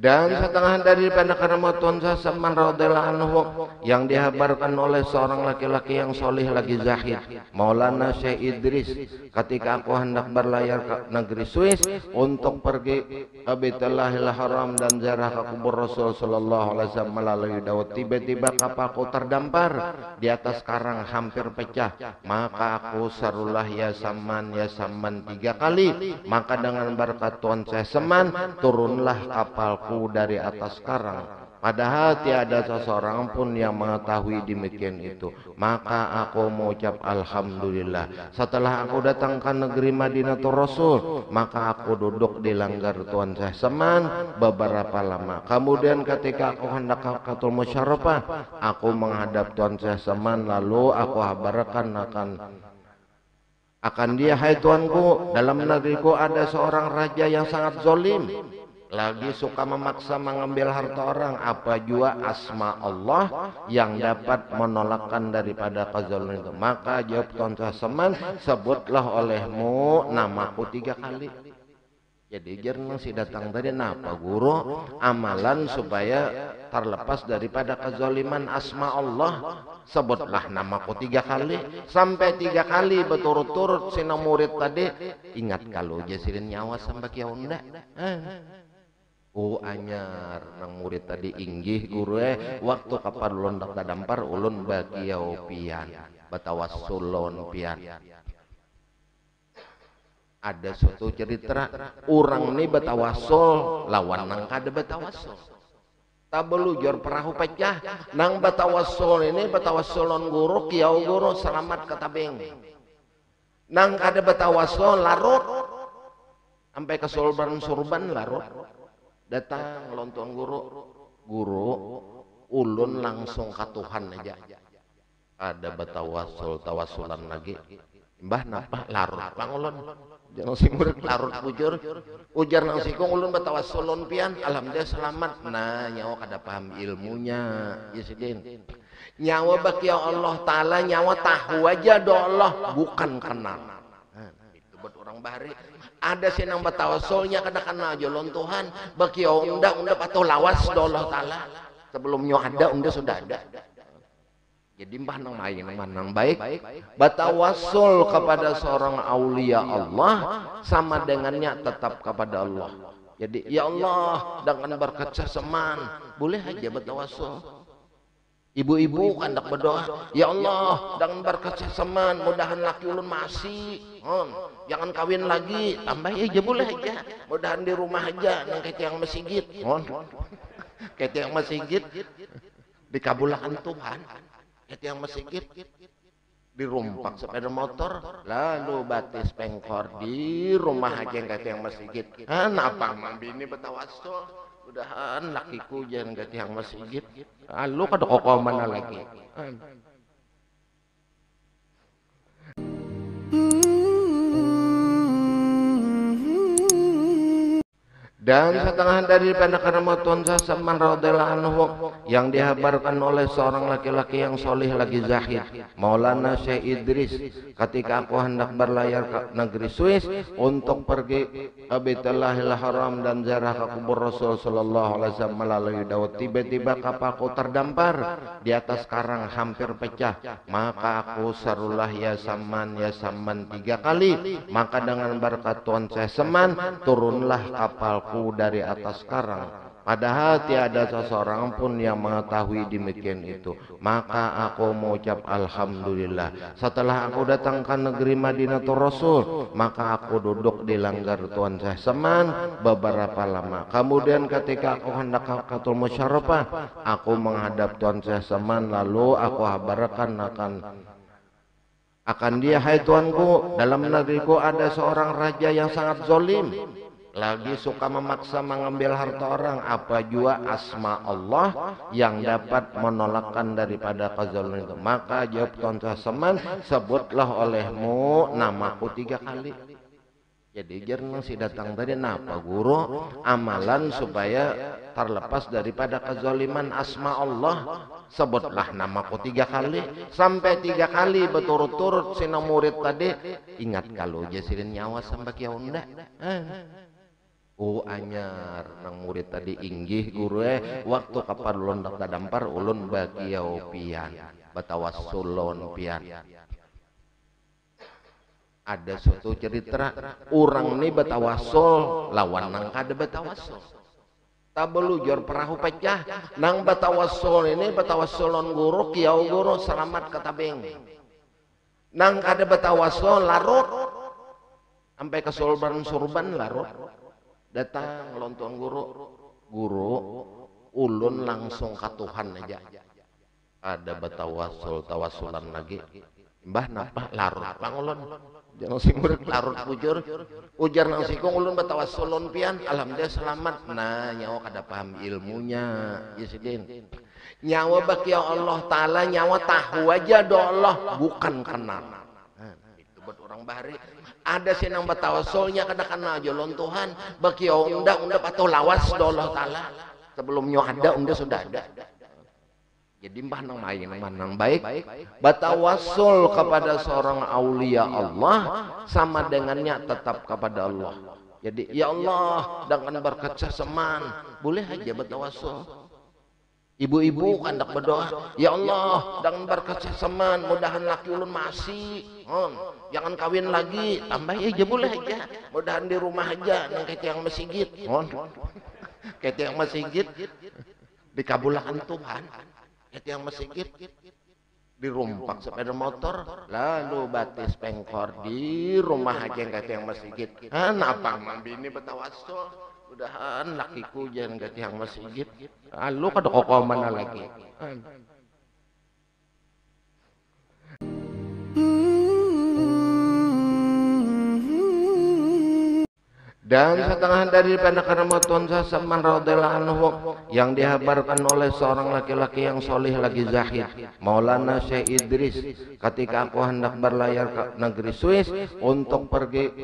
Dan setengah daripada keramatun Saman radhiyallahu anhu yang dihabarkan oleh seorang laki-laki yang soleh lagi zahid, Maulana Syekh Idris, ketika aku hendak berlayar ke negeri Swiss untuk pergi ke Baitullahil Haram dan ziarah ke kubur Rasul sallallahu alaihi wasallam melalui Daud, tiba-tiba kapalku terdampar di atas karang hampir pecah. Maka aku serulah ya Saman 3 kali. Maka dengan berkat Tuhan saya Saman, turunlah kapalku dari atas karang. Padahal tiada seseorang pun yang mengetahui demikian itu. Maka aku mengucap alhamdulillah. Setelah aku datang ke negeri Madinatul Rasul, maka aku duduk di langgar Tuan Syekh Saman beberapa lama. Kemudian ketika aku hendak ke Katul Musyarrafah, aku menghadap Tuan Syekh Saman, lalu aku habarkan akan dia, hai tuanku, dalam negeriku ada seorang raja yang sangat zalim, lagi suka memaksa mengambil harta orang. Apa jua asma Allah yang dapat menolakkan daripada kezaliman itu? Maka jawab Tuan Syekh Saman, sebutlah olehmu namaku 3 kali. Jadi jernang si datang tadi napa guru amalan supaya terlepas daripada kezaliman asma Allah, sebutlah namaku 3 kali. Sampai 3 kali berturut-turut si murid tadi ingat kalau jasirin nyawa sampai kiaunda. Anyar nang murid tadi inggih guru waktu kapan ulun dak dampar ulun bagiau pian batawassulon pian. Ada suatu cerita orang ini batawassul lawan nang kada batawassul. Tabelujur perahu pecah nang batawassul ini batawassulon guru kiau guru selamat ke tabeng. Nang kada batawassul larut sampai ke surban larut. Datang lontong guru ulun langsung ke Tuhan aja. Ada tawasulan lagi. Mbah napa larut pangulun. Jangan si murid larut bujur. Ujar nang sikung ulun batawassulun pian. Alhamdulillah selamat. Nah nyawa kada paham ilmunya. Ya sidin. Nyawa baki Allah Ta'ala nyawa tahu aja do Allah bukan kenal. Itu buat orang bahari. Ada senang batawassulnya kada kenal jolon Tuhan. Baki unda atau lawas do Allah Ta'ala. Sebelumnya ada unda sudah ada. Jadi mbah nang main nang baik batawassul kepada seorang aulia Allah sama dengannya tetap kepada Allah. Jadi ya Allah dengan berkat Saman boleh aja batawassul. Ibu-ibu kandak berdoa, ya Allah dengan berkat Saman mudahan laki ulun masih jangan kawin lagi, tambah aja boleh aja. Mudahan di rumah aja nang ketiang masjid. Ketiang masjid dikabulkan Tuhan. Ketiang masjid dirumpak sepeda motor lalu batis pengkor di rumah aja ketiang masjid. Napa mambini batawassul? Mudahan lakiku jangan ketiang masjid. Lalu kada kok mana lagi. Dan setengah daripada keramatun Saman radhiyallahu anhu yang dihabarkan oleh seorang laki-laki yang soleh lagi zahid, Maulana Syekh Idris, ketika aku hendak berlayar ke negeri Swiss untuk pergi ke Baitullahil Haram dan ziarah ke kubur Rasul sallallahu alaihi wasallam melalui Daud, tiba-tiba kapalku terdampar di atas karang hampir pecah. Maka aku serulah ya Saman 3 kali. Maka dengan berkat Tuhan saya Saman, turunlah kapalku dari atas karang. Padahal tiada seseorang pun yang mengetahui demikian itu. Maka aku mengucap alhamdulillah. Setelah aku datang ke negeri Madinatul Rasul, maka aku duduk di langgar Tuan Syekh Saman beberapa lama. Kemudian ketika aku hendak ke Katul Musyarrafah, aku menghadap Tuan Syekh Saman, lalu aku habarkan akan dia, hai tuanku, dalam negeriku ada seorang raja yang sangat zalim, lagi suka memaksa mengambil harta orang. Apa jua asma Allah yang dapat menolakkan daripada kezaliman itu? Maka jawab Tuan Syekh Saman, sebutlah olehmu namaku 3 kali. Jadi jernang si datang tadi napa guru amalan supaya terlepas daripada kezaliman asma Allah, sebutlah namaku 3 kali. Sampai 3 kali berturut-turut si murid tadi ingat kalau jasirin nyawa sampai kiaunda. anyar nang murid tadi inggih guru waktu kapan ulun dak dampar ulun bagiau pian batawassulon pian. Ada suatu cerita orang ini batawasul lawan nang kada batawasul. Tabelujur perahu pecah nang batawasul ini batawassulon guru kiau guru selamat katabeng. Nang kada batawasul larut sampai ke surban larut. Datang lontong guru ulun langsung ke Tuhan aja. Ada tawasulan lagi. Mbah napa larut bang ulun. Jangan sing murid larut bujur. Ujar nang sikung ulun batawasulun pian. Alhamdulillah selamat. Nah nyawa kada paham ilmunya. Ya sidin. Nyawa baki Allah Ta'ala nyawa tahu aja do Allah bukan kenal. Nah, itu buat orang bahari. Ada sinang batawasulnya kada kenal jolon Tuhan. Baki undang atau lawas do Allah Ta'ala. Sebelumnya ada unda sudah ada. Jadi mbah nang main nang baik batawasul kepada seorang aulia Allah sama dengannya tetap kepada Allah. Jadi ya Allah dengan berkat seseman boleh aja batawasul. Ibu-ibu kandak berdoa, ya Allah dengan berkat seseman mudahan laki ulun masih jangan kawin lagi, tambah aja boleh aja. Mudahan di rumah aja nang ketiang masjid. Ketiang masjid dikabulkan Tuhan. Yang masjid dirumpak sepeda motor lalu batis pengkor di rumah aja yang masjid. Napa mambini batawasul mudahan lakiku jangan yang masjid. Lu kada koko mana lagi. Dan setengah dari penakaramatuan Sasaman radhiyallahu anhu yang dihabarkan oleh seorang laki-laki yang soleh lagi zahid, Maulana Syekh Idris, ketika aku hendak berlayar ke negeri Swiss untuk pergi